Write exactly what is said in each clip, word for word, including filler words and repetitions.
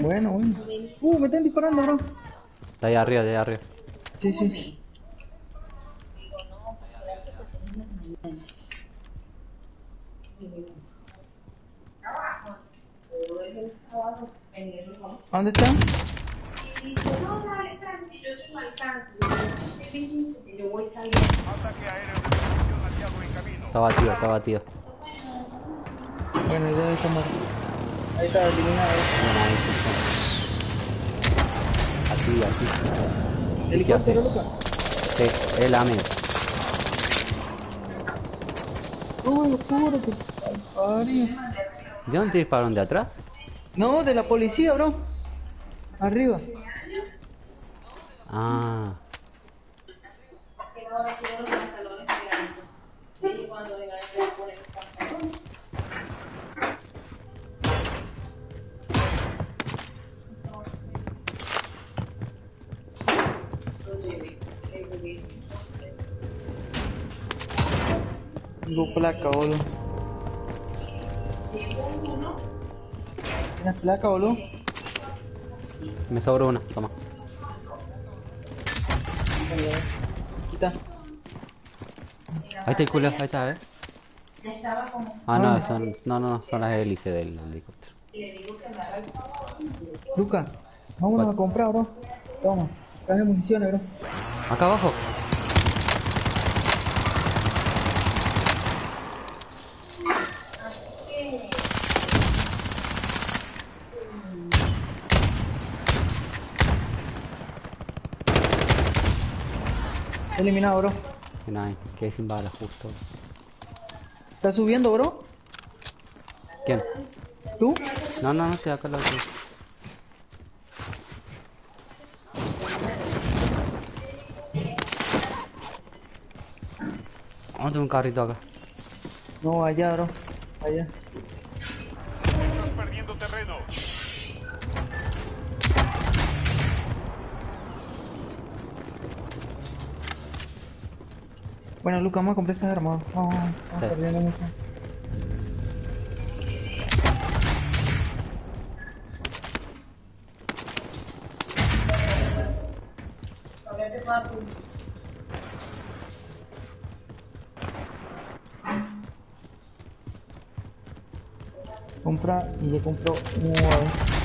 Bueno, bueno. Uh, me están disparando, bro. Está ahí arriba, de ahí arriba. Sí, sí. ¿Dónde están? Está batido, está batido. Bueno, ya está muerto. Ahí está eliminado. Bueno, ahí sí. Así, así. Sí, sí, hace. ¿Helicóptero, Luca? Sí, es la mía. Uy, oscuro, que parió. ¿De dónde te disparan? ¿De atrás? No, de la policía, bro. Arriba. Ah. Tengo placa, boludo. ¿Tienes placa, boludo? Me sobró una, toma. Quita. Ahí está el culo, ahí está, ¿eh? Ah, no, ¿Dónde? son, no, no, son las hélices del helicóptero. Luca, vámonos ¿Cuál? a comprar, bro. Toma, caja de municiones, bro. Acá abajo. Está eliminado, bro. Que no hay, quedé sin balas justo. ¿Está subiendo, bro? ¿Quién? ¿Tú? No, no, no, estoy acá al lado. Vamos a tener un carrito acá. No, allá, bro. Allá. Estás perdiendo terreno. Bueno, Luca, vamos a comprar esas armas. Vamos, vamos Sí. perdiendo mucho. Compra y ya compró un nuevo.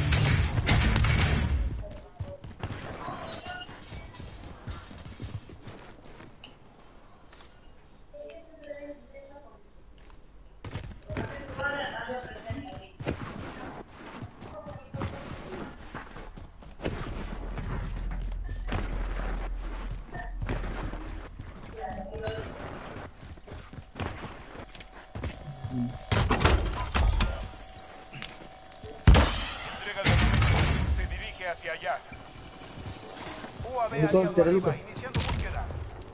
Entrega de armamento. Se dirige hacia allá. U A V aliado Helicóptero, arriba, Luca. iniciando búsqueda.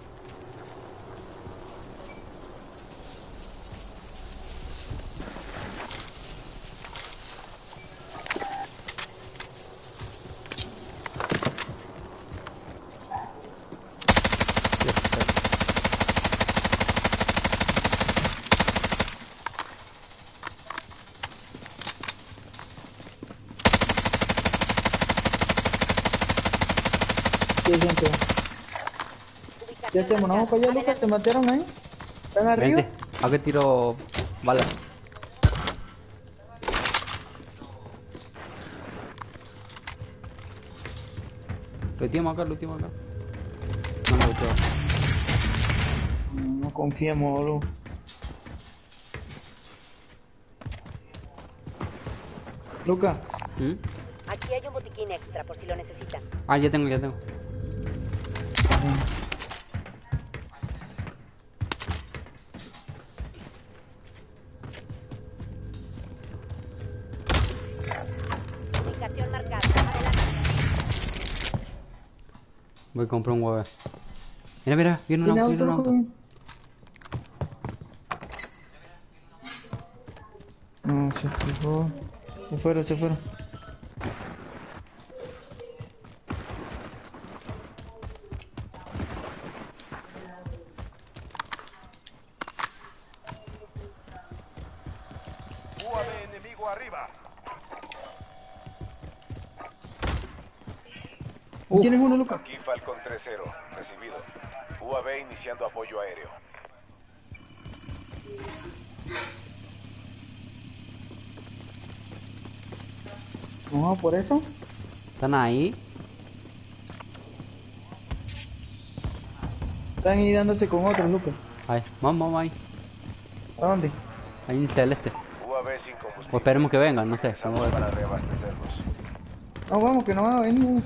¿Qué gente? ¿Qué hacemos? ¿Nos vamos para allá, Luca? ¿Se mataron ahí? ¿Están arriba? Vente, acá tiro balas. Lo tenemos acá, lo tenemos acá. No me gustó. No confiemos, boludo. Luca, ¿Mm? Aquí hay un botiquín extra por si lo necesitan. Ah, ya tengo, ya tengo. Ubicación marcada. Adelante. Voy a comprar un huevo. Mira, mira, viene un ¿tiene auto, viene un auto, auto. Luca? No, se fijó. Se fueron, se fueron. U A V enemigo arriba. Uf. ¿Tienes uno, Lucas? Aquí Falcon tres cero, recibido. U A V iniciando apoyo aéreo. No, por eso. ¿Están ahí? Están ahí dándose con otros, Lucas. Ahí, vamos, vamos ahí. ¿A dónde? Ahí en el celeste. U A V sin combustible. O esperemos que vengan, no sé. Vamos a Estamos ver. para reabastecerlos. No, vamos, que no va a venir.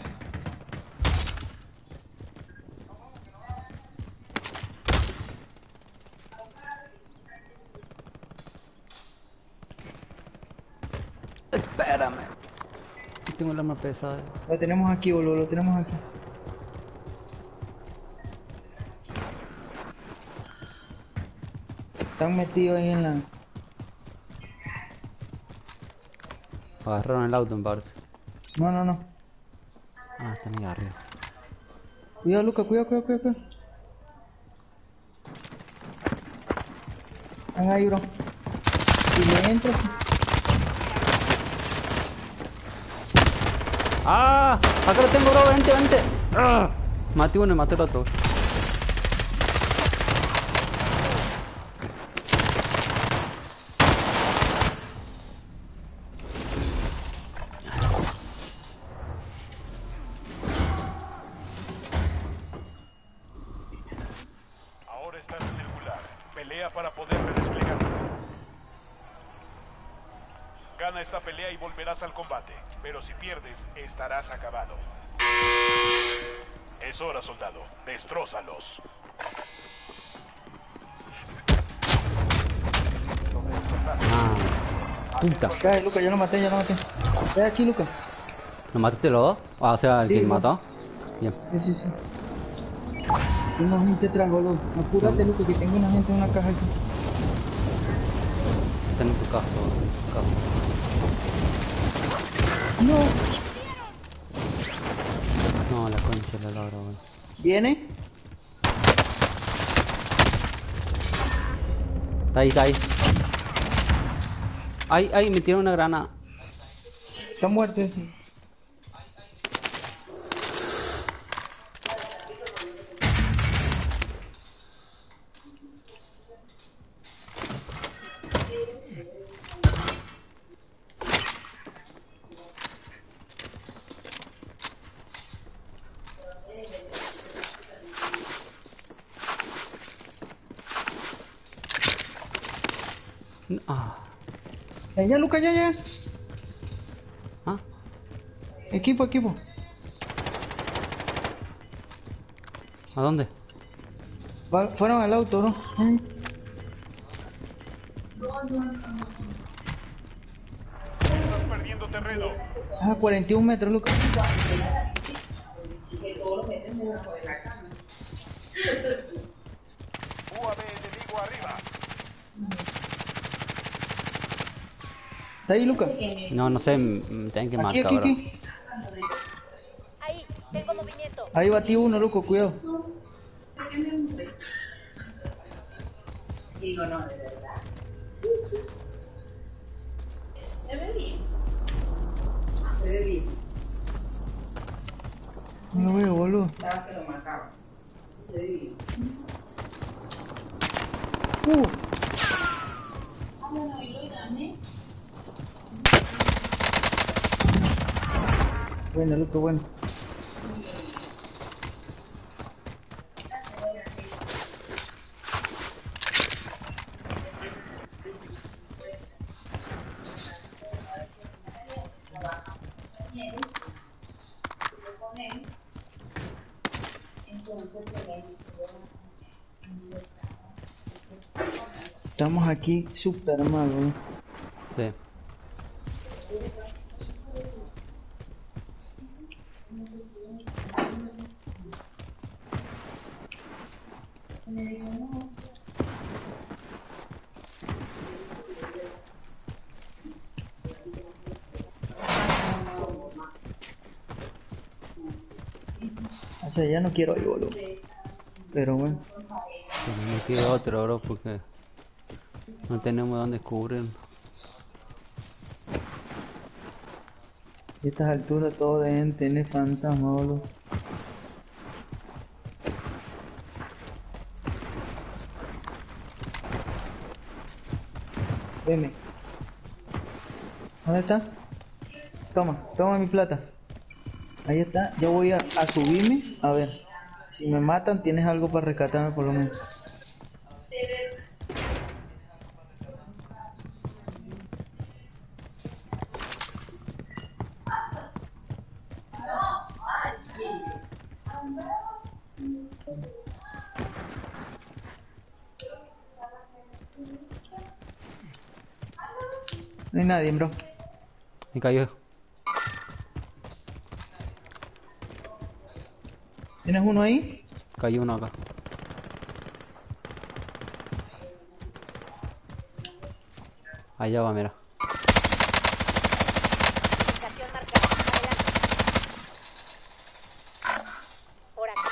Espérame. Tengo el arma pesada. Lo tenemos aquí, boludo, lo tenemos aquí. Están metidos ahí en la... Agarraron el auto, me parece. No, no, no. Ah, están ahí arriba. Cuidado, Lucas, cuidado, cuidado, cuidado, cuidado. Están ahí, bro. Si le entras... ¡Ah! Acá lo tengo, bro, vente, vente. ¡Ah! Maté uno y maté el otro. Ahora estás en el gulag. Pelea para poder redesplegarte. Gana esta pelea y volverás al combate. Pero si pierdes, estarás acabado. Es hora, soldado. Destrózalos. Ah, puta. Cae, Lucas, yo lo maté, ya lo maté. Ve aquí, Lucas. ¿Lo mataste los dos? Ah, o sea, el Sí, que me no. mató. Bien. Sí, sí, sí. Tengo gente atrás, boludo. Apúrate, Lucas, que tengo una gente en una caja aquí. Está en su casa, en su casa. No. No, la concha de la lora, weón. ¿Viene? Está ahí, está ahí. Ay, ay, me tiró una granada. Está muerto ese. Ah. Ya, ya, Lucas, ya, ya. Ah. Equipo, equipo. ¿A dónde? Va- fueron al auto, ¿no? Mm. Estás perdiendo terreno. Ah, cuarenta y un metros, Lucas. U A V enemigo arriba. ¿Está ahí, Lucas? No, no sé, m- tienen que Aquí, marcar, aquí, bro. aquí. Ahí, tengo movimiento. Ahí batí uno, loco, cuidado. Digo, no, de verdad. Se ve bien. Se ve bien. No lo veo, boludo. Estaba que lo mataba. Se ve bien. Uh, Bueno, y lo gané. bueno, loco, bueno. Estamos aquí súper mal, boludo. Sí. O sea, ya no quiero ir, boludo. Pero bueno. Tenemos que ir a otro, bro, porque no tenemos dónde cubrir. A estas alturas todo deben tener fantasma, boludo. Veme. ¿Dónde está? Toma, toma mi plata. Ahí está. Yo voy a, a subirme. A ver. Si me matan, tienes algo para rescatarme por lo menos. No hay nadie, bro. Me cayó. ¿Tienes uno ahí? Cayó uno acá. Allá va, mira. Ubicación marcada. Adelante. Por aquí.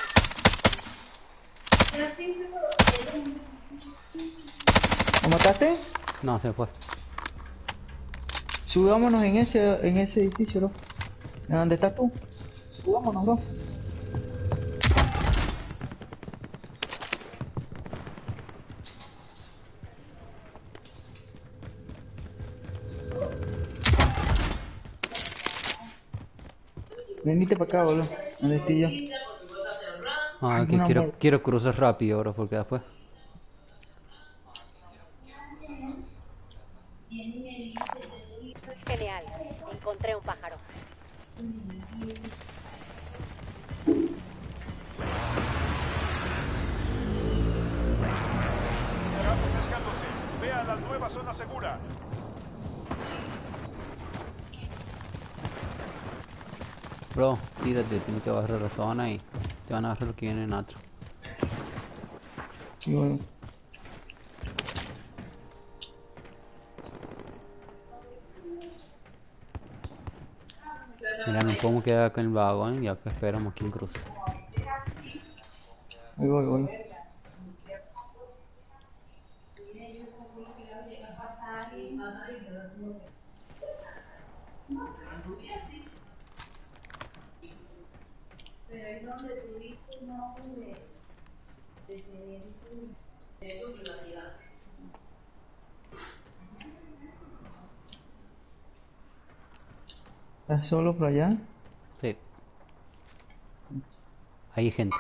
¿Lo mataste? No, se fue. Subámonos en ese, en ese edificio, bro. ¿En dónde estás tú? Subámonos, bro. Venite para acá, boludo. ¿Dónde estoy yo? Ah, que Una quiero, mor- quiero cruzar rápido, bro, porque después. Genial. Encontré un pájaro. Gas acercándose. Ve a la nueva zona segura. Bro, tírate, tienes que bajar la zona y te van a agarrar los que vienen atrás. Sí, boludo. Mira, nos podemos quedar acá en el vagón y acá esperamos quien cruce. Ahí voy, boludo. ¿Estás solo por allá? Sí. Hay gente.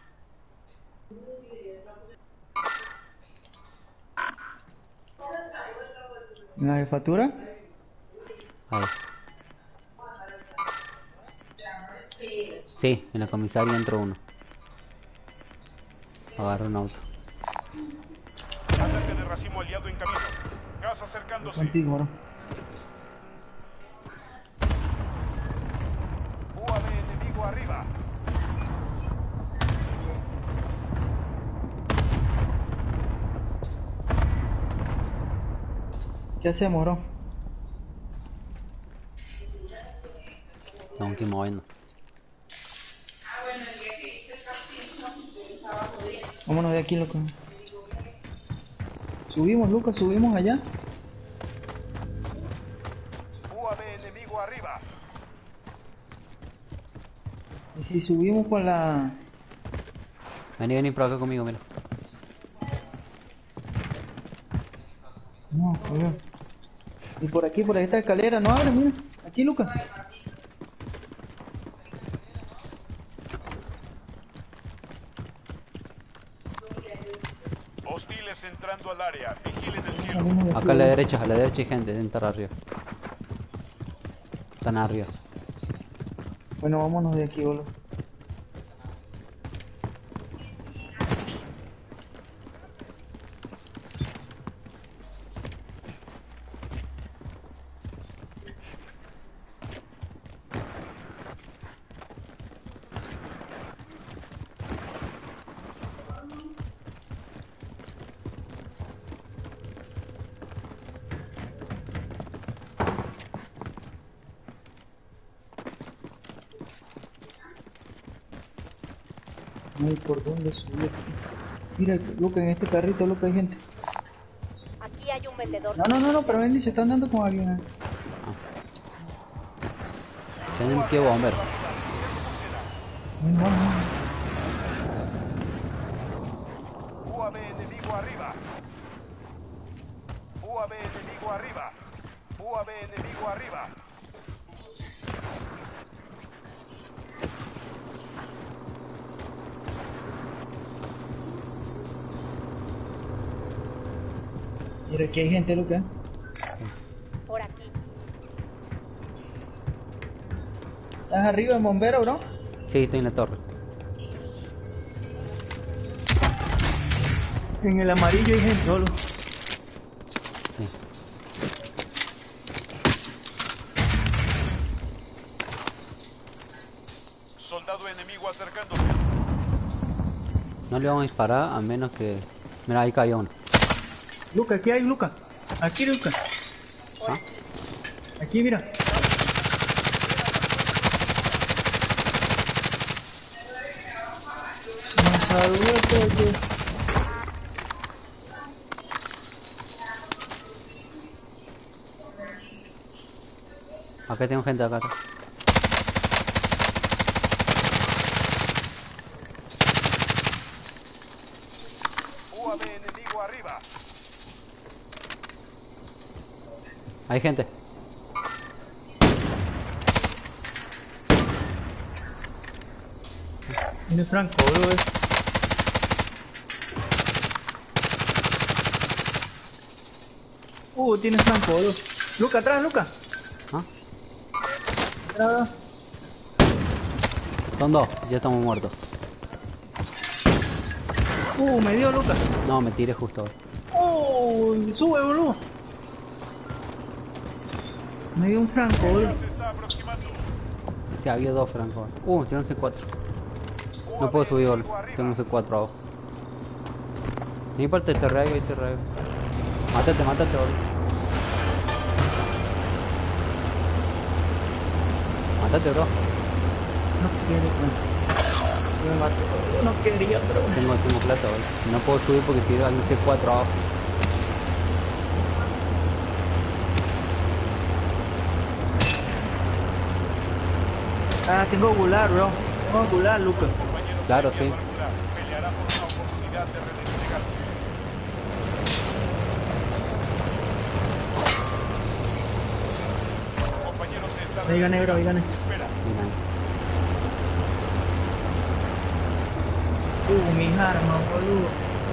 ¿En la jefatura? Ahí. Sí, en la comisaría entró uno. Agarra un auto. Ataque de racimo aliado en camino. Gas acercándose. Contigo, bro. U A V enemigo arriba. ¿Qué hacemos, bro? Tengo que ir moviendo. Vámonos de aquí, loco. Subimos, Lucas, subimos allá. U A V enemigo arriba. Y si subimos por la... Vení, vení por acá conmigo, mira. No, joder. Y por aquí, por esta escalera, no abre, mira. Aquí, Lucas. Hostiles entrando al área. Vigilen el cielo. Salimos de aquí, Acá a la boludo. derecha, a la derecha hay gente, deben estar arriba. Están arriba. Bueno, vámonos de aquí, boludo. No hay por dónde subir. Mira, Lucas, en este carrito, Lucas, hay gente. Aquí hay un vendedor. No, no, no, no, pero ven, se están dando con alguien. ¿Eh? Tenemos que bomber. Muy mal, muy mal. U A V enemigo arriba. U A V enemigo arriba. U A V enemigo arriba. Mira, aquí hay gente, Lucas. Por aquí. ¿Estás arriba en bombero, bro? Sí, estoy en la torre. En el amarillo hay gente, solo. Sí. Soldado enemigo acercándose. No le vamos a disparar a menos que... Mira, ahí cayó uno. Lucas, aquí hay, Lucas. Aquí, Lucas. ¿Ah? Aquí, mira. Nos saludó todo. Acá tengo gente acá. U A V enemigo arriba. Hay gente. Tiene Franco, bro. Es... Uh, tiene Franco, bro. Lucas, atrás, Lucas. ¿Ah? Atrás. Son dos, ya estamos muertos. Uh, me dio, Lucas. No, me tiré justo ahora. Oh, sube, boludo. Me dio un Franco, boludo. Se está aproximando. Sí, había dos francos. Uh, tiene un C cuatro. No puedo subir, boludo. Tengo un C cuatro abajo. No importa, te rayo y te rayo. Mátate, mátate, boludo. Mátate, bro. No quiero, bro. Me mato, boludo. No quería, pero... Tengo, tengo plata, boludo. No puedo subir porque tiro al C cuatro abajo. Ah, tengo gular, bro. Tengo gular, Lucas. Claro, sí. Peleará por una oportunidad de redesplegarse. Compañeros se están Ahí gané, bro, ahí gané. Espera. Mira. Uh, mis armas, boludo.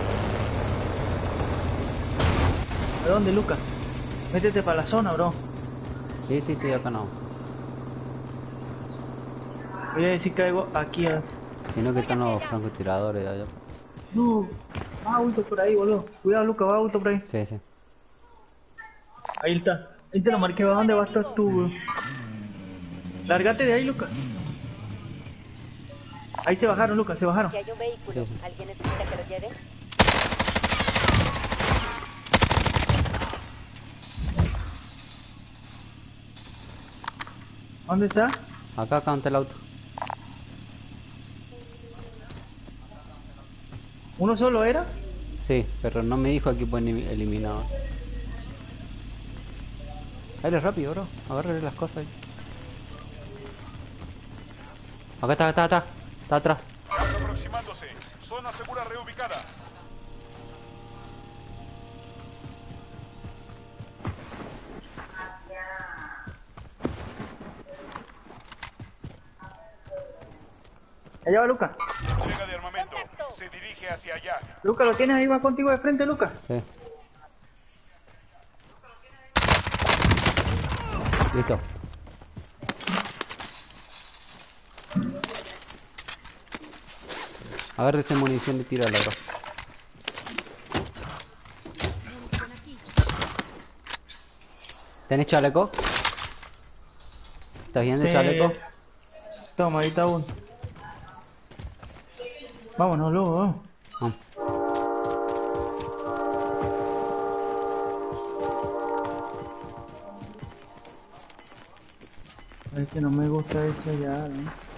¿De dónde, Lucas? Métete para la zona, bro. Sí, sí, estoy acá no. Voy a decir que caigo aquí. A... Sino que están los francotiradores allá. No, va auto por ahí, boludo. Cuidado, Lucas, va auto por ahí. Sí, sí. Ahí está. Ahí te lo marqué, ¿va dónde vas a estar tú, bro? Lárgate de ahí, Lucas. Ahí se bajaron, Lucas, se bajaron. Si hay un vehículo, Sí. ¿alguien necesita que lo lleve? ¿Dónde está? Acá, acá ante el auto. ¿Uno solo era? Sí, pero no me dijo aquí pueden eliminado. Dale rápido, bro. Agárrale las cosas ahí. Acá está, está, está. Está atrás. Gas aproximándose. Zona segura reubicada. Allá va, Lucas. Entrega de armamento. Se dirige hacia allá. Lucas, ¿lo tienes ahí? Va contigo de frente, Lucas. Sí. Listo. Agárrese munición y tírala, bro. ¿Tenés chaleco? ¿Estás bien de Eh, chaleco? Toma, ahí está uno. Vámonos, luego, vamos. Vamos. Es que no me gusta eso ya, ¿no?